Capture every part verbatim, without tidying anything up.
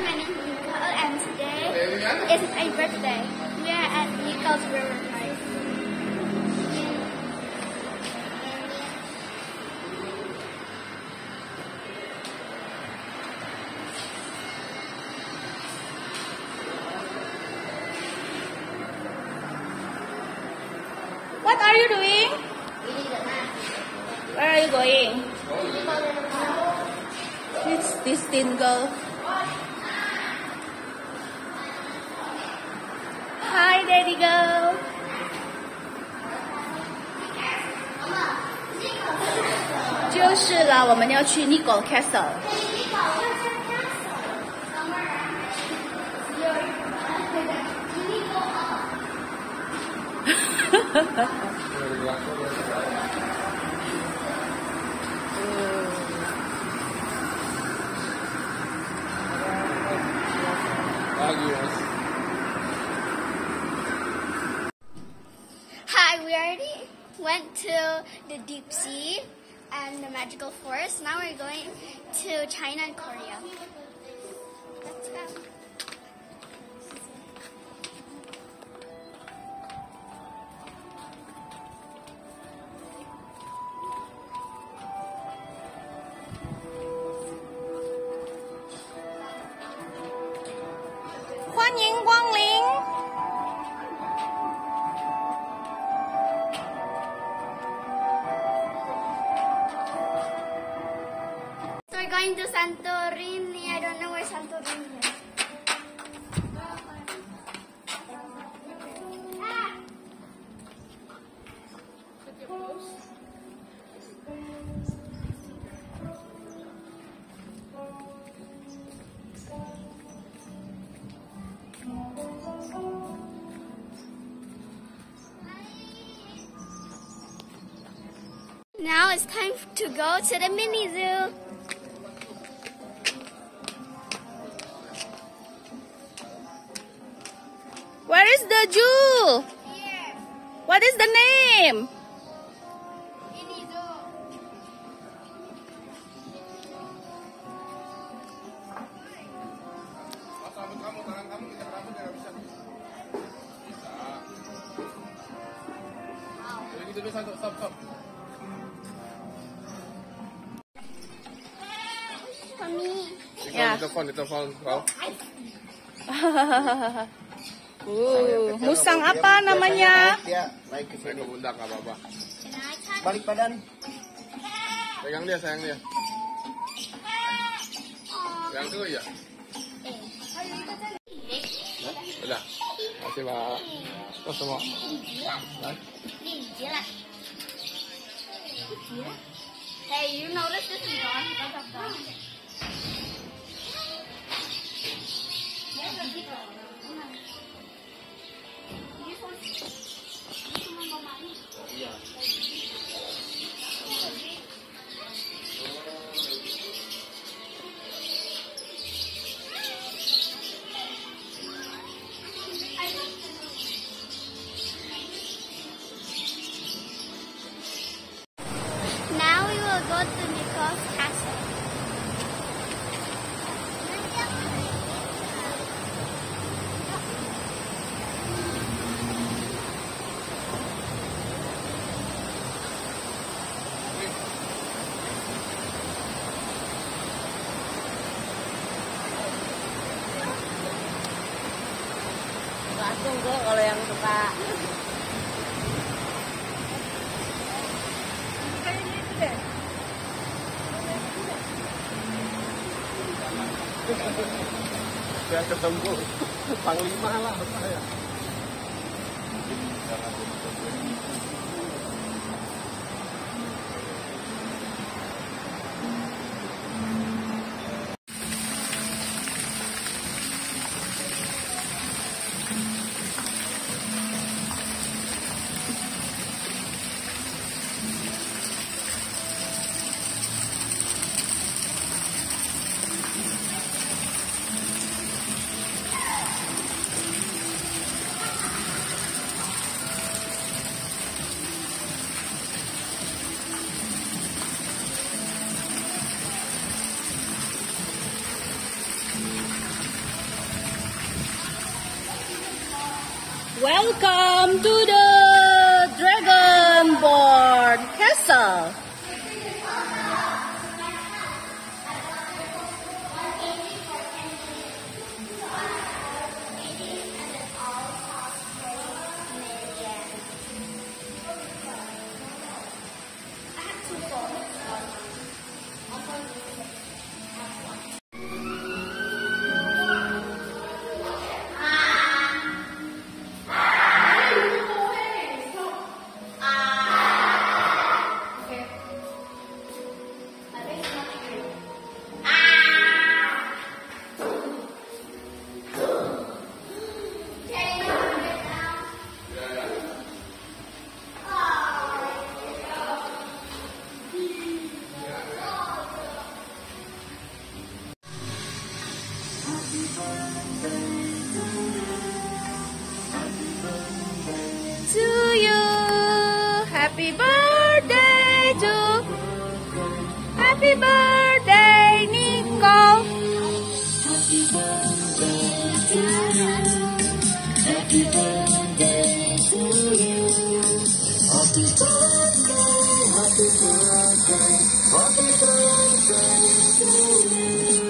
my name is Nicole, and today is my birthday. We are at Nicole's River Park. What are you doing? Where are you going? It's this thin girl. Hi, Daddy girl. 就是了，我们要去 Nicole Castle。 Hi, we already went to the deep sea and the magical forest. Now we're going to China and Korea. Let's go. We're going to Santorini. I don't know where Santorini is. Ah. Now it's time to go to the mini zoo. Where is the zoo? Here. What is the name? Mini zoo. For me. Ya. Telepon, telepon kau. Uh, musang apa namanya? Dia naik ke sini. Bunda nggak apa-apa. Balik badan. Pegang dia, sayang dia. Pegang dulu ya. Udah. Masih Pak. Terus semua. Hey, you notice this is gone because of that? Now we will go to Nicole's castle. Langsung kok kalau yang suka. Saya ketemu panglima lah saya. Welcome to the Dragonborn Castle. To you, happy birthday to, happy birthday, Nicole. Happy birthday to you. Happy birthday to you. Happy birthday, happy birthday, happy birthday to you.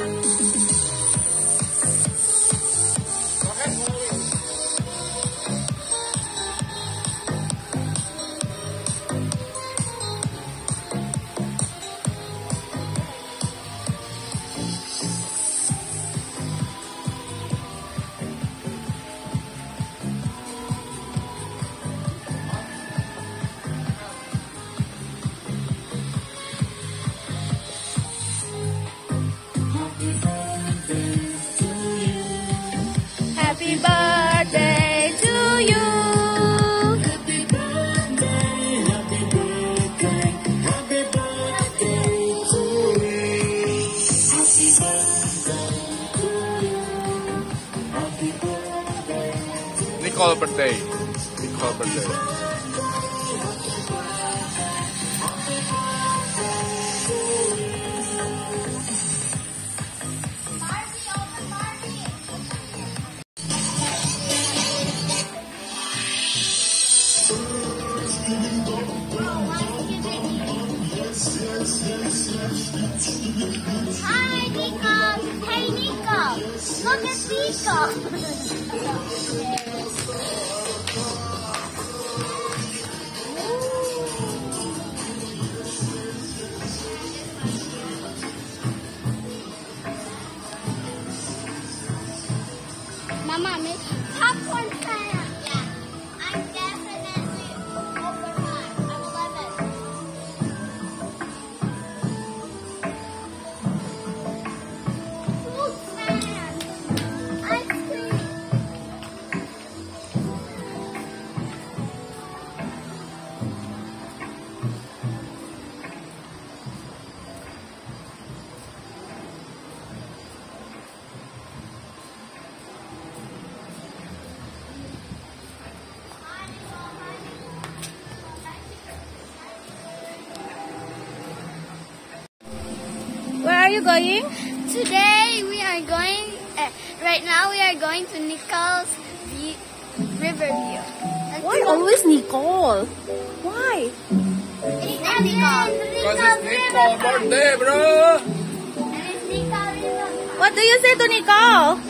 Happy birthday to you. Happy birthday, happy birthday, happy birthday to you. Happy birthday to you. Happy birthday. Nicole birthday. Nicole birthday. Hi, Nico. Hey, Nico. Look at Nico. Mama, make popcorn time. Yeah, I'm definitely over time. I'm eleven. Fruit stand. Ice cream. Where are you going? Today we are going, uh, right now we are going to Nicole's view, Riverview. Let's Why go. always Nicole? Why? It's Nicole. Because it's Nicole birthday, bro. And it's Nicole River. What do you say to Nicole?